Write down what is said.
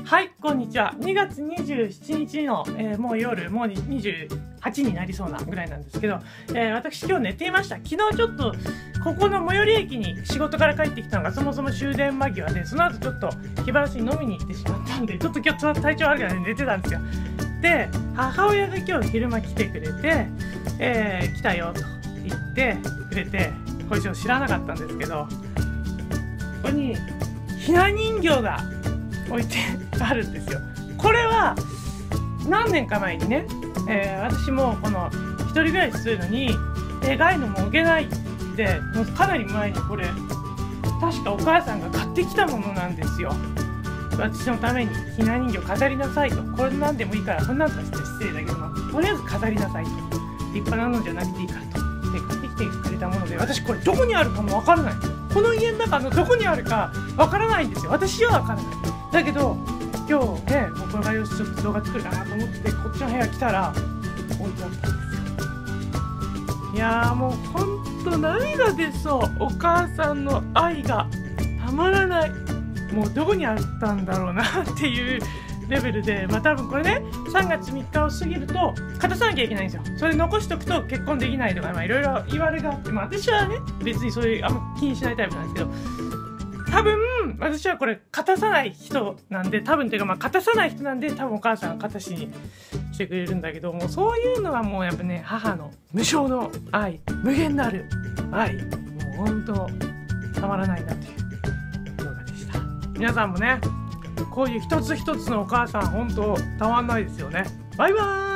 はい、こんにちは。2月27日の、もう夜、もう28になりそうなぐらいなんですけど、私今日寝ていました。昨日ちょっと、ここの最寄り駅に仕事から帰ってきたのがそもそも終電間際で、その後ちょっと気晴らしに飲みに行ってしまったんで、ちょっと今日体調悪くなって寝てたんですよ。で、母親が今日昼間来てくれて、来たよと言ってくれて、これちょっと知らなかったんですけど、ここにひな人形が置いてあるんですよ。これは何年か前にね、私もこの一人暮らしするのにがいのも置けないで、もうかなり前にこれ確かお母さんが買ってきたものなんですよ。私のためにひな人形飾りなさいと。これなんでもいいから、こんなんとして失礼だけども、とりあえず飾りなさいと。立派なのじゃなくていいからと。で買ってきてくれたもので、私これどこにあるかもわからない。この家の中のどこにあるかわからないんですよ。私はわからない。だけど今日ね、これがよしちょっと動画作るかなと思ってこっちの部屋来たら置いてあったんですよ。いやー、もうほんと涙出そう。お母さんの愛がたまらない。もうどこにあったんだろうなっていうレベルで、まあ多分これね、3月3日を過ぎると片さなきゃいけないんですよ。それ残しとくと結婚できないとか、まあいろいろ言われがあって、まあ私はね別にそういうあんま気にしないタイプなんですけど、多分私はこれ片さない人なんで、多分というかまあ片さない人なんで、多分お母さんが片しにしてくれるんだけど、もうそういうのはもうやっぱね、母の無償の愛、無限なる愛、もう本当たまらないなという動画でした。皆さんもね、こういう一つ一つのお母さん本当たまんないですよね。バイバーイ。